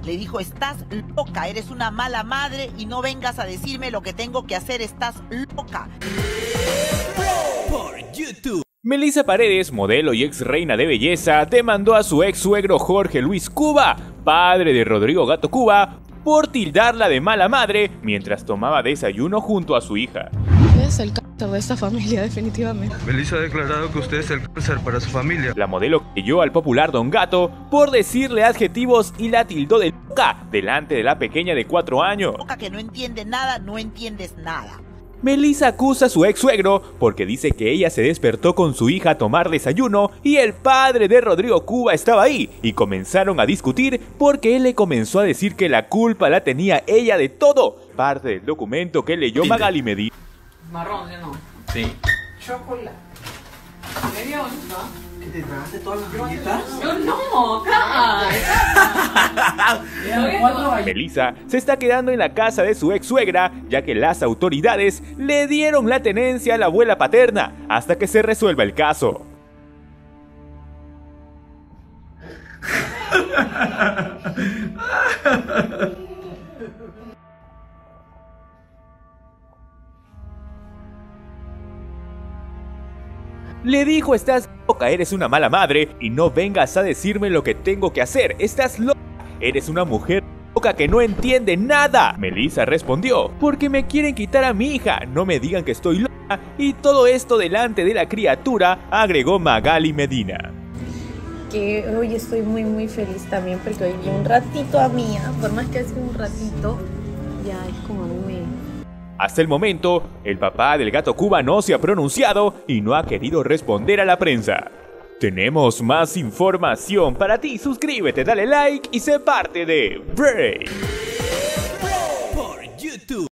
Le dijo, estás loca, eres una mala madre y no vengas a decirme lo que tengo que hacer, estás loca. Por YouTube. Melissa Paredes, modelo y ex reina de belleza, demandó a su ex suegro Jorge Luis Cuba, padre de Rodrigo Gato Cuba, por tildarla de mala madre mientras tomaba desayuno junto a su hija. Es el cáncer de esta familia, definitivamente. Melissa ha declarado que usted es el cáncer para su familia. La modelo creyó al popular Don Gato por decirle adjetivos y la tildó de loca delante de la pequeña de 4 años. Loca que no entiende nada, no entiendes nada. Melissa acusa a su ex suegro porque dice que ella se despertó con su hija a tomar desayuno y el padre de Rodrigo Cuba estaba ahí y comenzaron a discutir porque él le comenzó a decir que la culpa la tenía ella de todo. Parte del documento que leyó Magali Medina. Marrón, ¿sí o no? Sí. Chocolate. ¿Medio? ¿No? ¿Que te tragaste todas las galletas? Yo no, Melissa se está quedando en la casa de su ex suegra, ya que las autoridades le dieron la tenencia a la abuela paterna hasta que se resuelva el caso. Le dijo, estás loca, eres una mala madre y no vengas a decirme lo que tengo que hacer, estás loca, eres una mujer loca que no entiende nada. Melissa respondió, porque me quieren quitar a mi hija, no me digan que estoy loca, y todo esto delante de la criatura, agregó Magali Medina. Que hoy estoy muy feliz también porque hoy vi un ratito a Mía, por más que sea un ratito, ya es como a mí me... Hasta el momento, el papá del Gato Cuba no se ha pronunciado y no ha querido responder a la prensa. Tenemos más información para ti, suscríbete, dale like y sé parte de Break. Por YouTube.